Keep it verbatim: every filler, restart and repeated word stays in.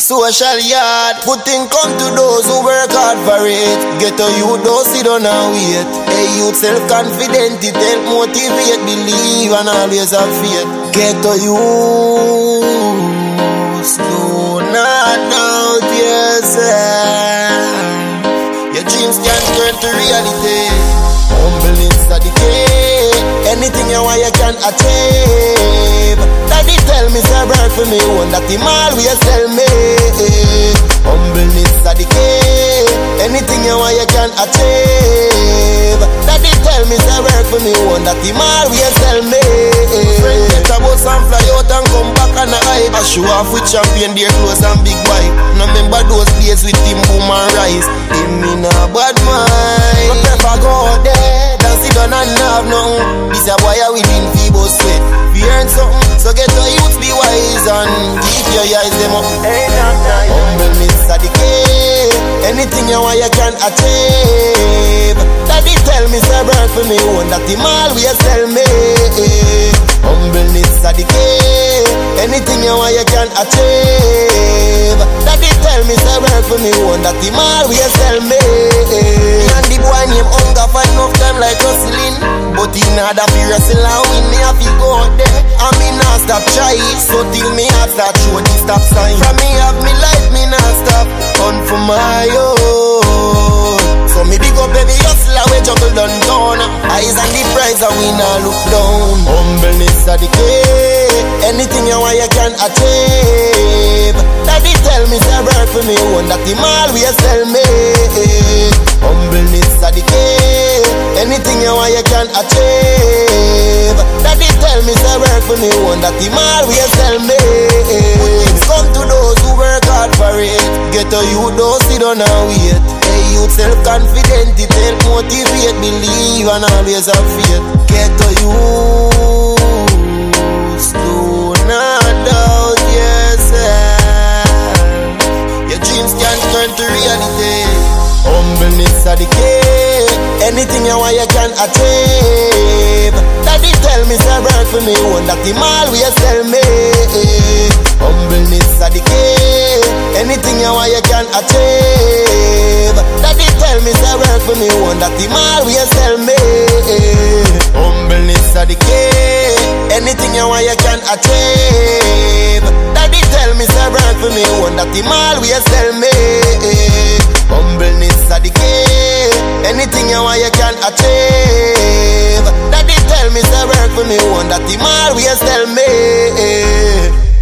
Social yard, good thing come to those who work hard for it. Get a youth, don't sit down and wait. A youth self-confident, it help motivate, believe and always have faith. Get a youth, do not doubt yourself. Your dreams can turn to reality. Humbleness are the key. Anything you want you can achieve. Daddy tell me say work for me, one that him always tell me. Humbleness are the key. Anything you want you can achieve. Daddy tell me say work for me, one that him always tell me. Friend get a bus and fly out and come back and a hype. I show off with champion, dear clothes and big bike. Now remember those days with him boom and rise. Him in a bad mind. But if I go out there, dance it down and have nothing. This a boy a willing feeble sweat. If you earn something, so get the youth be wise and keep your eyes them up. Humbleness are the key. Anything you want you can achieve. Daddy tell me say work for me, one that him always tell me. Humbleness are the key. Anything you want you can achieve. Daddy tell me say work for me, one that him always tell me. Me and the boy named Hunger find enough time like hustling. But in order to wrestle and win, me have to go out there and me not stop try. So till me heart start show the stop sign. From me have me life, me not stop on for my own. So me big up every hustler we juggle downtown. Eyes on the prize and we not look down. Humbleness are the key. Anything you want you can achieve. Daddy tell me say work for me, one that him always tell me. Humbleness are the key. Anything you want you can achieve. Daddy tell me say work for me, one that him always tell me. Things come to those who work hard for it. Get a youth, don't sit down and wait. A youth self-confident, it help motivate, believe and always have faith. Get a youth, do not doubt yourself. Your dreams can turn to reality. Humbleness are the key. Anything you want you can achieve. Daddy tell me say work for me, one that him always tell me. Humbleness are the key. Anything you want you can achieve. Daddy tell me say work for me, one that him always tell me. Humbleness are the key. Anything you want you can achieve. Daddy tell me say work for me, one that him always tell me. Humbleness are the key. Anything you want you can achieve. Daddy tell me say work for me, one that him always tell me.